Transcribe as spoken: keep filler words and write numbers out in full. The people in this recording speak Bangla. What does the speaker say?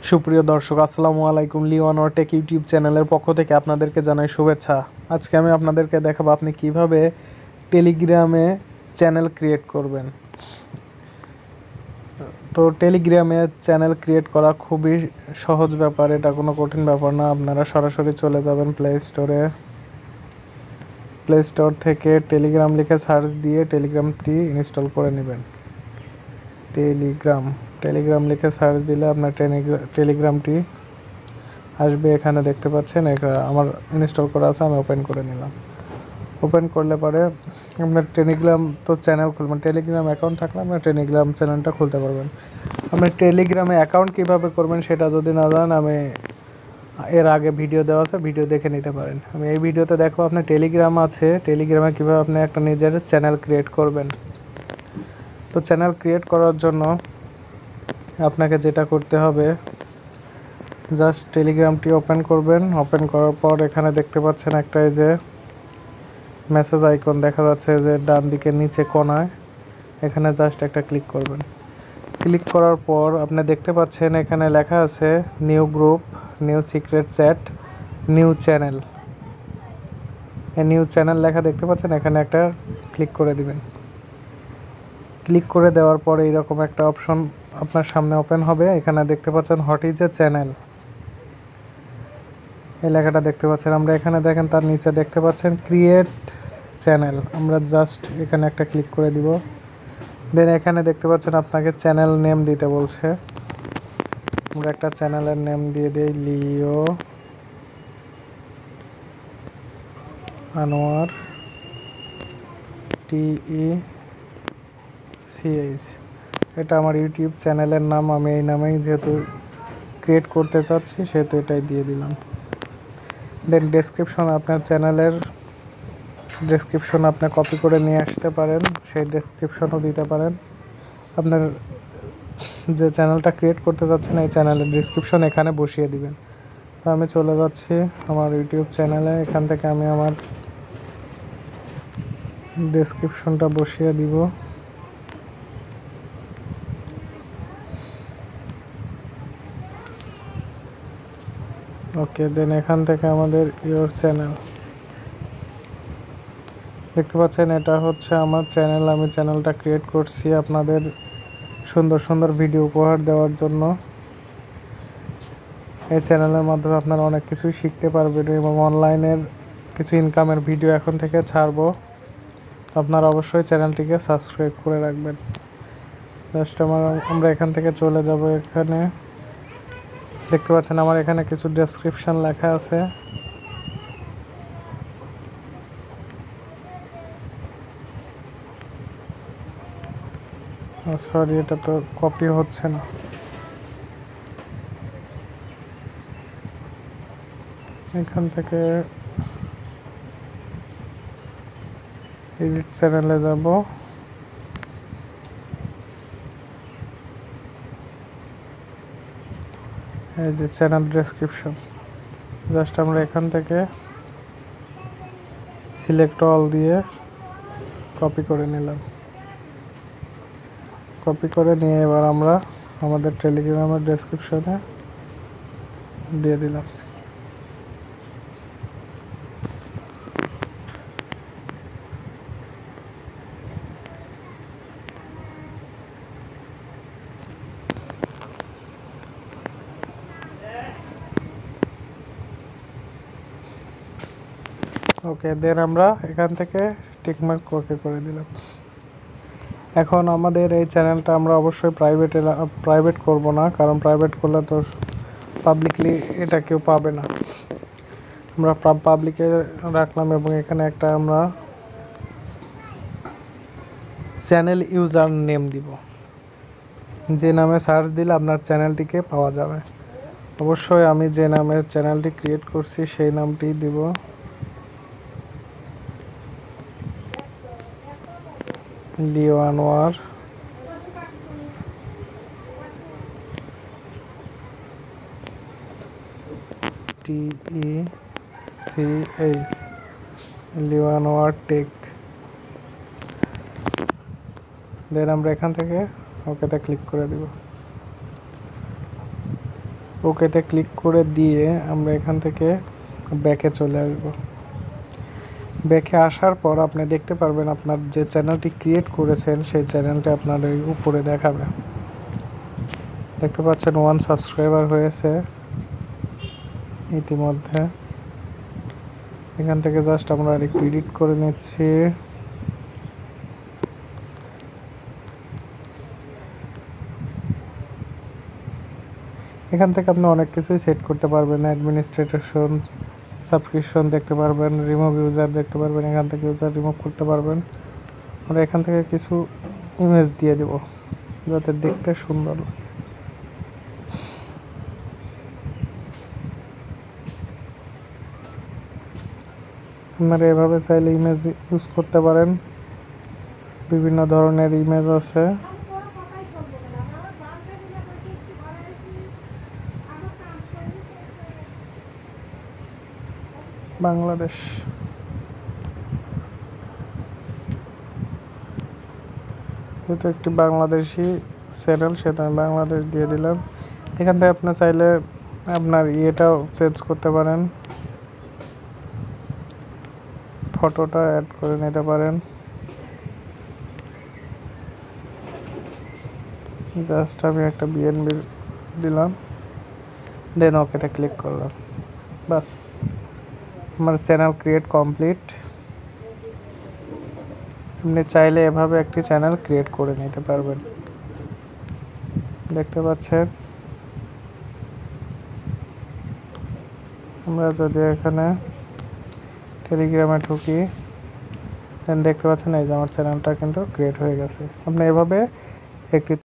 সুপ্রিয় দর্শক, আসসালামু আলাইকুম। লিওয়ান ওর টেক ইউটিউব চ্যানেলের পক্ষ থেকে আপনাদেরকে জানাই শুভেচ্ছা। আজকে আমি আপনাদেরকে দেখাবো আপনি কিভাবে টেলিগ্রামে চ্যানেল ক্রিয়েট করবেন। তো টেলিগ্রামে চ্যানেল ক্রিয়েট করা খুবই সহজ ব্যাপার, এটা কোনো কঠিন ব্যাপার না। আপনারা সরাসরি চলে যাবেন প্লে স্টোরে। প্লে স্টোর থেকে টেলিগ্রাম লিখে সার্চ দিয়ে টেলিগ্রামটি ইনস্টল করে নেবেন। টেলিগ্রাম টেলিগ্রাম লিখে সার্চ দিলে আপনার টেলিগ্রামটি আসবে। এখানে দেখতে পাচ্ছেন, আমার ইনস্টল করা আছে, আমি ওপেন করে নিলাম। ওপেন করলে পরে আপনার টেলিগ্রাম তো চ্যানেল খুলবেন। টেলিগ্রাম অ্যাকাউন্ট থাকলে আপনার টেলিগ্রাম চ্যানেলটা খুলতে পারবেন। আপনি টেলিগ্রামে অ্যাকাউন্ট কীভাবে করবেন সেটা যদি না জানেন, আমি এর আগে ভিডিও দেওয়া আছে, ভিডিও দেখে নিতে পারেন। আমি এই ভিডিওতে দেখো আপনার টেলিগ্রাম আছে, টেলিগ্রামে কীভাবে আপনি একটা নিজের চ্যানেল ক্রিয়েট করবেন। তো চ্যানেল ক্রিয়েট করার জন্য আপনাকে যেটা করতে হবে, জাস্ট টেলিগ্রামটি ওপেন করবেন। ওপেন করার পর এখানে দেখতে পাচ্ছেন একটা এই যে মেসেজ আইকন দেখা যাচ্ছে যে ডান দিকে নিচে কোণায়, এখানে জাস্ট একটা ক্লিক করবেন। ক্লিক করার পর আপনি দেখতে পাচ্ছেন এখানে লেখা আছে new group, new secret chat, new channel. এই নিউ চ্যানেল লেখা দেখতে পাচ্ছেন, এখানে একটা ক্লিক করে দিবেন। ক্লিক করে দেওয়ার পরে এইরকম একটা অপশন আপনার সামনে ওপেন হবে। এখানে দেখতে পাচ্ছেন হোয়াট ইজ এ চ্যানেল, এই লেখাটা দেখতে পাচ্ছেন। আমরা এখানে দেখেন তার নিচে দেখতে পাচ্ছেন ক্রিয়েট চ্যানেল, আমরা জাস্ট এখানে একটা ক্লিক করে দিব। দেন এখানে দেখতে পাচ্ছেন আপনাকে চ্যানেল নেম দিতে বলছে। আমরা একটা চ্যানেলের নেম দিয়ে দিই লিও আনোয়ার টিই সিএইচ, এটা আমার ইউটিউব চ্যানেলের নাম। আমি এই নামেই যেহেতু ক্রিয়েট করতে চাচ্ছি সেহেতু এটাই দিয়ে দিলাম। দেন ডেসক্রিপশন, আপনার চ্যানেলের ডেসক্রিপশন আপনি কপি করে নিয়ে আসতে পারেন, সেই ডেসক্রিপশনও দিতে পারেন। আপনার যে চ্যানেলটা ক্রিয়েট করতে চাচ্ছেন এই চ্যানেলের ডেসক্রিপশন এখানে বসিয়ে দিবেন। তো আমি চলে যাচ্ছি আমার ইউটিউব চ্যানেলে, এখান থেকে আমি আমার ডেসক্রিপশনটা বসিয়ে দিব। ওকে, দেন এখান থেকে আমাদের ইয়োর চ্যানেল দেখতে পাচ্ছেন, এটা হচ্ছে আমার চ্যানেল। আমি চ্যানেলটা ক্রিয়েট করছি আপনাদের সুন্দর সুন্দর ভিডিও উপহার দেওয়ার জন্য। এই চ্যানেলের মাধ্যমে আপনারা অনেক কিছুই শিখতে পারবেন এবং অনলাইনের কিছু ইনকামের ভিডিও এখন থেকে ছাড়বো। আপনারা অবশ্যই চ্যানেলটিকে সাবস্ক্রাইব করে রাখবেন। জাস্ট আমার আমরা এখান থেকে চলে যাব। এখানে দেখতে পাচ্ছেন আমার এখানে কিছু ডেসক্রিপশন লেখা আছে। সরি, এটা তো কপি হচ্ছে না। এখান থেকে এডিট চ্যানেলে যাব। এই যে চ্যানেল ডেসক্রিপশন, জাস্ট আমরা এখান থেকে সিলেক্ট অল দিয়ে কপি করে নিলাম। কপি করে নিয়ে এবার আমরা আমাদের টেলিগ্রামের ডেসক্রিপশনে দিয়ে দিলাম। ওকে, দেন আমরা এখান থেকে টিকমার্ক ওকে করে দিলাম। এখন আমাদের এই চ্যানেলটা আমরা অবশ্যই প্রাইভেটে প্রাইভেট করব না, কারণ প্রাইভেট করলে তো পাবলিকলি এটা কেউ পাবে না। আমরা পাবলিকে রাখলাম এবং এখানে একটা আমরা চ্যানেল ইউজার নেম দিব, যে নামে সার্চ দিলে আপনার চ্যানেলটিকে পাওয়া যাবে। অবশ্যই আমি যে নামে চ্যানেলটি ক্রিয়েট করছি সেই নামটি দিব। Leo Anwar T E C H, Leo Anwar tech. Then আমরা এখান থেকে ওকেটা ক্লিক করে দিব। ওকেতে ক্লিক করে দিয়ে আমরা এখান থেকে ব্যাকে চলে আসব। ব্যাকে আসার পর আপনি দেখতে পারবেন আপনার যে চ্যানেলটি ক্রিয়েট করেছেন সেই চ্যানেলটি আপনার ওই উপরে দেখাবে। দেখতে পাচ্ছেন ওয়ান সাবস্ক্রাইবার হয়েছে ইতিমধ্যে। এখান থেকে জাস্ট আমরা আরেকটু এডিট করে নিচ্ছি। এখান থেকে আপনি অনেক কিছুই সেট করতে পারবেন, অ্যাডমিনিস্ট্রেশন, সাবস্ক্রিপশন দেখতে পারবেন, রিমুভ ইউজার দেখতে পারবেন, এখান থেকে ইউজার রিমুভ করতে পারবেন। আমরা এখান থেকে কিছু ইমেজ দিয়ে দেব যাতে দেখতে সুন্দর লাগে। আপনারা এভাবে চাইলে ইমেজ ইউজ করতে পারেন, বিভিন্ন ধরনের ইমেজ আছে। বাংলাদেশ, যেহেতু একটি বাংলাদেশি চ্যানেল সেটা আমি বাংলাদেশ দিয়ে দিলাম। এখান থেকে আপনি চাইলে আপনার ইয়েটাও চেঞ্জ করতে পারেন, ফটোটা অ্যাড করে নিতে পারেন। জাস্ট আমি একটা বিএনবি দিলাম, দেন ওকেটা ক্লিক করলাম, বাস আমার চ্যানেল ক্রিয়েট কমপ্লিট। আপনি চাইলে এভাবে একটি চ্যানেল ক্রিয়েট করে নিতে পারবেন। দেখতে পাচ্ছেন আমরা যদি এখানে টেলিগ্রামে ঢুকি দেন দেখতে পাচ্ছেন এই যে আমার চ্যানেলটা কিন্তু ক্রিয়েট হয়ে গেছে। আপনি এভাবে একটি